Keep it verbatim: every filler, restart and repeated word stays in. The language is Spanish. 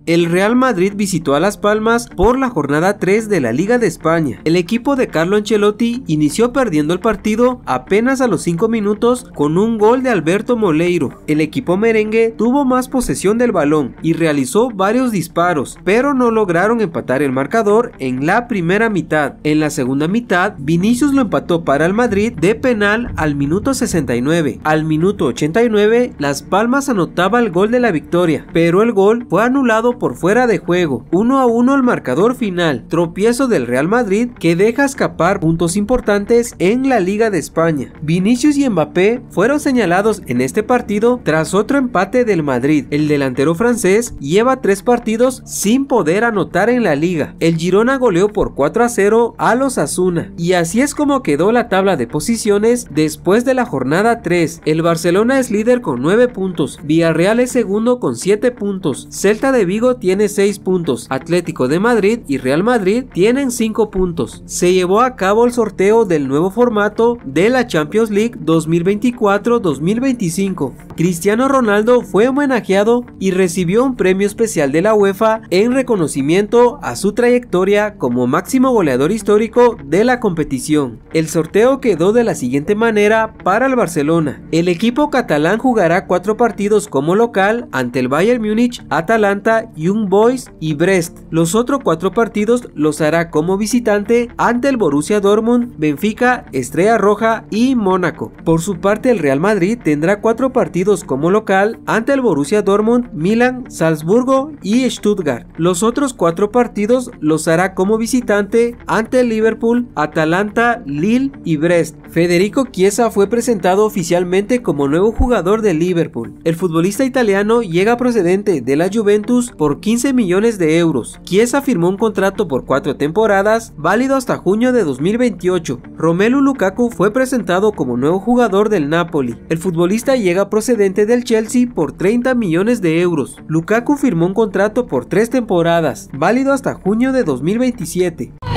El Real Madrid visitó a Las Palmas por la jornada tres de la Liga de España. El equipo de Carlo Ancelotti inició perdiendo el partido apenas a los cinco minutos con un gol de Alberto Moleiro. El equipo merengue tuvo más posesión del balón y realizó varios disparos, pero no lograron empatar el marcador en la primera mitad. En la segunda mitad, Vinicius lo empató para el Madrid de penal al minuto sesenta y nueve. Al minuto ochenta y nueve, Las Palmas anotaba el gol de la victoria, pero el gol fue anulado por fuera de juego. uno a uno el marcador final. Tropiezo del Real Madrid que deja escapar puntos importantes en la Liga de España. Vinicius y Mbappé fueron señalados en este partido tras otro empate del Madrid. El delantero francés lleva tres partidos sin poder anotar en la liga. El Girona goleó por cuatro a cero a los Osasuna. Y así es como quedó la tabla de posiciones después de la jornada tres. El Barcelona es líder con nueve puntos. Villarreal es segundo con siete puntos. Celta de Vigo tiene seis puntos, Atlético de Madrid y Real Madrid tienen cinco puntos. Se llevó a cabo el sorteo del nuevo formato de la Champions League dos mil veinticuatro dos mil veinticinco. Cristiano Ronaldo fue homenajeado y recibió un premio especial de la UEFA en reconocimiento a su trayectoria como máximo goleador histórico de la competición. El sorteo quedó de la siguiente manera para el Barcelona. El equipo catalán jugará cuatro partidos como local ante el Bayern Múnich, Atalanta, Young Boys y Brest. Los otros cuatro partidos los hará como visitante ante el Borussia Dortmund, Benfica, Estrella Roja y Mónaco. Por su parte, el Real Madrid tendrá cuatro partidos como local ante el Borussia Dortmund, Milan, Salzburgo y Stuttgart. Los otros cuatro partidos los hará como visitante ante el Liverpool, Atalanta, Lille y Brest. Federico Chiesa fue presentado oficialmente como nuevo jugador de Liverpool. El futbolista italiano llega procedente de la Juventus por quince millones de euros. Chiesa firmó un contrato por cuatro temporadas, válido hasta junio de dos mil veintiocho. Romelu Lukaku fue presentado como nuevo jugador del Napoli. El futbolista llega procedente del Chelsea por treinta millones de euros. Lukaku firmó un contrato por tres temporadas, válido hasta junio de dos mil veintisiete.